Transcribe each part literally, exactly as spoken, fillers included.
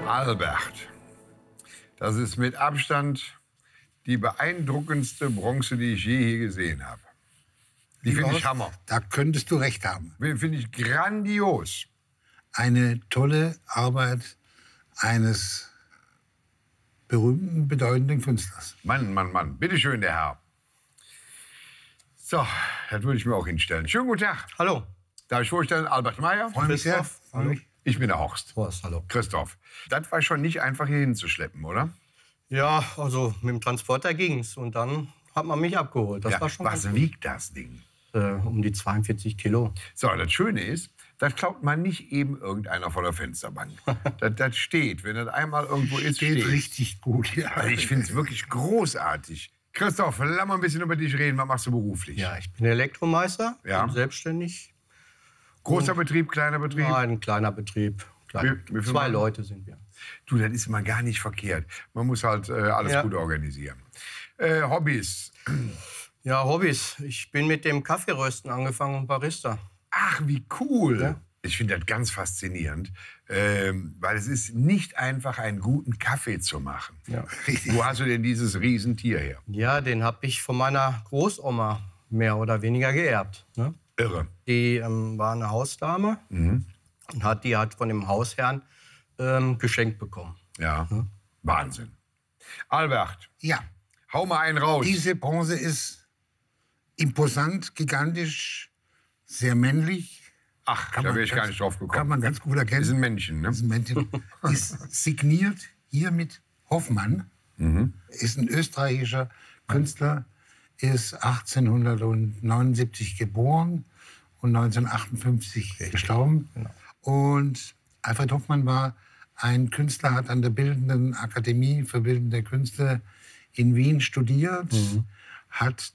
Albert, das ist mit Abstand die beeindruckendste Bronze, die ich je hier gesehen habe. Die finde ich Hammer. Da könntest du recht haben. Finde ich grandios. Eine tolle Arbeit eines berühmten, bedeutenden Künstlers. Mann, Mann, Mann. Bitte schön, der Herr. So, das würde ich mir auch hinstellen. Schönen guten Tag. Hallo. Darf ich vorstellen, Albert Meier? Freue mich sehr. Hallo. Ich bin der Horst. Horst, hallo. Christoph. Das war schon nicht einfach, hier hinzuschleppen, oder? Ja, also mit dem Transporter ging's. Und dann hat man mich abgeholt. Das Ja, war schon was ganz wiegt das Ding? gut. Äh, um die zweiundvierzig Kilo. So, das Schöne ist, das klaut man nicht eben irgendeiner von der Fensterbank. das, das steht, wenn das einmal irgendwo ist, Steht steht. richtig gut, ja. Also ich finde es wirklich großartig. Christoph, lass mal ein bisschen über dich reden. Was machst du beruflich? Ja, ich bin Elektromeister, Ja. bin selbstständig. Großer Betrieb, kleiner Betrieb? Ja, ein kleiner Betrieb. Klein. Wie- wie viel Zwei Mann? Leute sind wir. Du, das ist mal gar nicht verkehrt. Man muss halt äh, alles Ja. gut organisieren. Äh, Hobbys. Ja, Hobbys. Ich bin mit dem Kaffeerösten angefangen und Barista. Ach, wie cool. Ja. Ich finde das ganz faszinierend, ähm, weil es ist nicht einfach, einen guten Kaffee zu machen. Ja. Wo hast du denn dieses Riesentier her? Ja, den habe ich von meiner Großoma mehr oder weniger geerbt. Ne? Irre. Die ähm, war eine Hausdame Mhm. und hat die hat von dem Hausherrn ähm, geschenkt bekommen. Ja, Wahnsinn. Albert, Ja, hau mal einen raus. diese Bronze ist imposant, gigantisch, sehr männlich. Ach, Kann da man wäre ich gar ganz- nicht drauf Kann gekommen. man ganz gut erkennen. Das ist ein Männchen, ne? Das ist ein Männchen. Ist signiert hier mit Hoffmann. Ist ein österreichischer Künstler, ist achtzehnhundertneunundsiebzig geboren und neunzehnhundertachtundfünfzig gestorben. Und Alfred Hoffmann war ein Künstler, hat an der Bildenden Akademie für Bildende Künste in Wien studiert, hat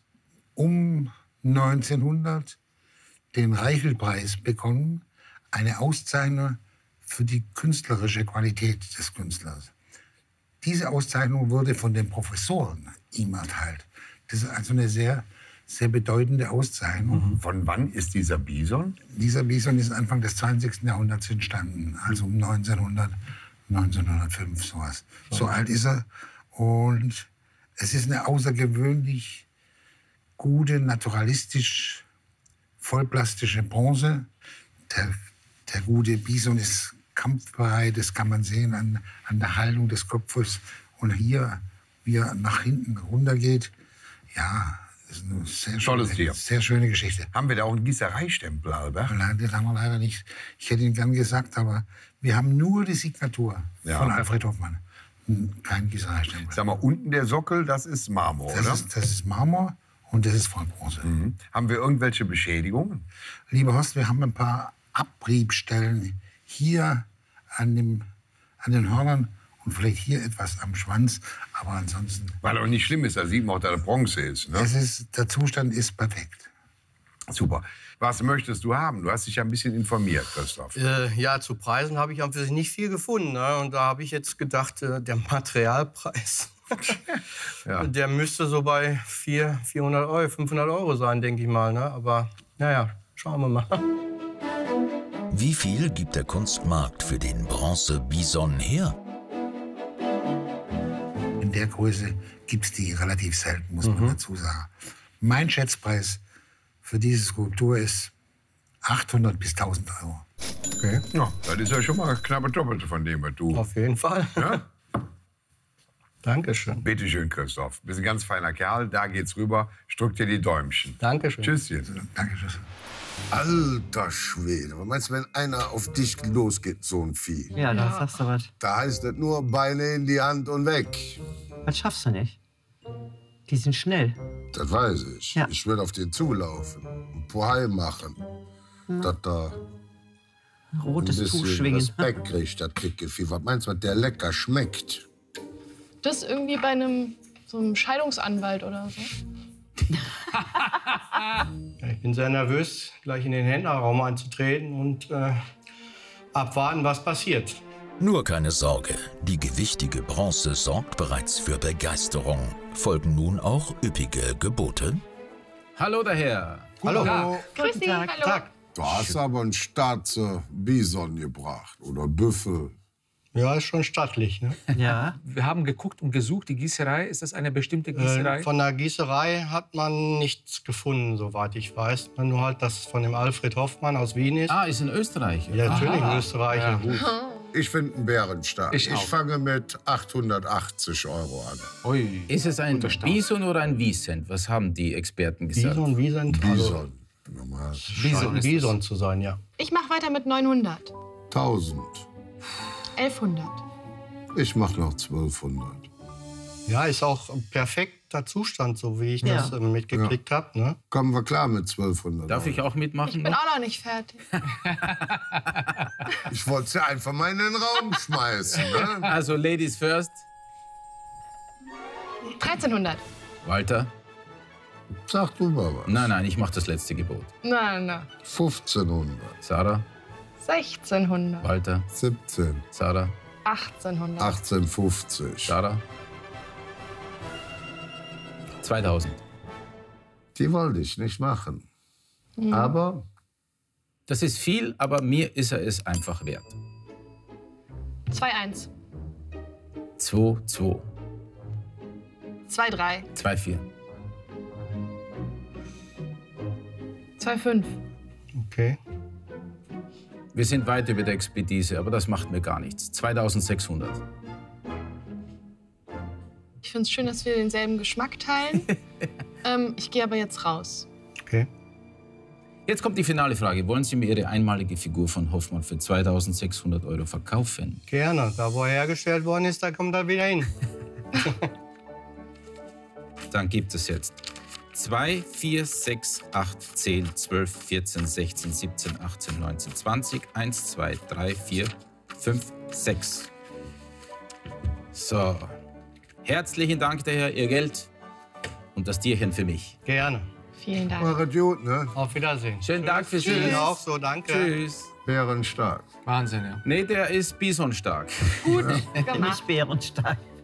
um neunzehnhundert den Reichelpreis bekommen, eine Auszeichnung für die künstlerische Qualität des Künstlers. Diese Auszeichnung wurde von den Professoren ihm erteilt. Das ist also eine sehr, sehr bedeutende Auszeichnung. Von wann ist dieser Bison? Dieser Bison ist Anfang des zwanzigsten Jahrhunderts entstanden, also um neunzehnhundert, neunzehnhundertfünf, sowas. So alt ist er. Und es ist eine außergewöhnlich gute, naturalistisch, vollplastische Bronze. Der, der gute Bison ist kampfbereit, das kann man sehen an, an der Haltung des Kopfes. Und hier, wie er nach hinten runtergeht, ja, das ist eine sehr Tolles Tier. schöne, sehr schöne Geschichte. Haben wir da auch einen Gießereistempel, Albert? Nein, den haben wir leider nicht. Ich hätte ihn gern gesagt, aber wir haben nur die Signatur Ja. von Alfred Hoffmann. Kein Gießereistempel. Sag mal, unten der Sockel, das ist Marmor, Das oder? ist, das ist Marmor und das ist Vollbronze. Mhm. Haben wir irgendwelche Beschädigungen? Lieber Horst, wir haben ein paar Abriebstellen hier an, dem, an den Hörnern und vielleicht hier etwas am Schwanz, aber ansonsten, Weil auch nicht schlimm ist, da sieht man auch, dass das Bronze ist. Ne? es ist, der Zustand ist perfekt. Super. Was möchtest du haben? Du hast dich ja ein bisschen informiert, Christoph. Äh, ja, zu Preisen habe ich an für sich nicht viel gefunden. Ne? Und da habe ich jetzt gedacht, äh, der Materialpreis, Ja. der müsste so bei vierhundert, vierhundert Euro, fünfhundert Euro sein, denke ich mal. Ne? Aber naja, schauen wir mal. Wie viel gibt der Kunstmarkt für den Bronze-Bison her? In der Größe gibt es die relativ selten, muss man dazu sagen. Mein Schätzpreis für diese Skulptur ist achthundert bis tausend Euro. Okay. Ja, das ist ja schon mal knapp das Doppelte von dem, was du... Auf jeden Fall. Ja? Dankeschön. Bitte schön, Christoph. Du bist ein ganz feiner Kerl. Da geht's rüber. Ich drück dir die Däumchen. Dankeschön. Tschüsschen. Danke, tschüss. Alter Schwede, was meinst du, wenn einer auf dich losgeht, so ein Vieh? Ja, da sagst du was. Da heißt es nur Beine in die Hand und weg. Das schaffst du nicht. Die sind schnell. Das weiß ich. Ja. Ich will auf den zulaufen, ein Pohai machen, dass da ein Rotes Tuch bisschen schwingen. Respekt kriegt, das dicke Vieh. Was meinst du, was der lecker schmeckt? Das ist irgendwie bei einem, so einem Scheidungsanwalt oder so. Ich bin sehr nervös, gleich in den Händlerraum einzutreten und äh, abwarten, was passiert. Nur keine Sorge, die gewichtige Bronze sorgt bereits für Begeisterung. Folgen nun auch üppige Gebote? Hallo daher. Hallo. Grüß Sie, hallo. Tag. Du hast aber einen Staatse Bison gebracht oder Büffel. Ja, ist schon stattlich. Ne? Ja. Wir haben geguckt und gesucht, die Gießerei. Ist das eine bestimmte Gießerei? Äh, von der Gießerei hat man nichts gefunden, soweit ich weiß. Nur halt, dass es von dem Alfred Hoffmann aus Wien ist. Ah, ist in Österreich. Ja, natürlich Aha. in Österreich. Ja. Gut. Ich finde einen Bärenstark. Ich Ich, auch. fange mit achthundertachtzig Euro an. Ui. Ist es ein Guter Start. Bison oder ein Wiesent? Was haben die Experten gesagt? Bison, Wiesent. Also, Bison. Normal. Bison, ist Bison zu sein, ja. Ich mache weiter mit neunhundert. tausend. elfhundert. Ich mache noch zwölfhundert. Ja, ist auch ein perfekter Zustand, so wie ich Ja. das äh, mitgekriegt habe. Ne? Kommen wir klar mit zwölfhundert. Darf ich auch mitmachen? Ich bin noch? auch noch nicht fertig. Ich wollte sie einfach mal in den Raum schmeißen. Ne? Also, Ladies first. dreizehnhundert. Walter? Sag du mal was. Nein, nein, ich mache das letzte Gebot. Nein, nein. fünfzehnhundert. Sarah? sechzehnhundert. Walter? siebzehn. Sarah? achtzehnhundert. achtzehnhundertfünfzig. Sarah? zweitausend. Die wollte ich nicht machen. Aber Das ist viel, aber mir ist er es einfach wert. zwei eins. zwei zwei. zwei drei. zwei vier. zwei fünf. Okay. Wir sind weit über der Expertise, aber das macht mir gar nichts. zweitausendsechshundert. Ich finde es schön, dass wir denselben Geschmack teilen. ähm, ich gehe aber jetzt raus. Okay. Jetzt kommt die finale Frage. Wollen Sie mir Ihre einmalige Figur von Hoffmann für zweitausendsechshundert Euro verkaufen? Gerne. Da, wo er hergestellt worden ist, da kommt er wieder hin. Dann gibt es jetzt zwei, vier, sechs, acht, zehn, zwölf, vierzehn, sechzehn, siebzehn, achtzehn, neunzehn, zwanzig. eins, zwei, drei, vier, fünf, sechs. So. Herzlichen Dank daher, Ihr Geld und das Tierchen für mich. Gerne. Vielen Dank. mach es gut, ne? Auf Wiedersehen. Schönen Dank für Sie. Ihnen auch so, danke. Tschüss. Bärenstark. Wahnsinn, ja. Nee, der ist bisonstark. Gut gemacht. Nicht bärenstark.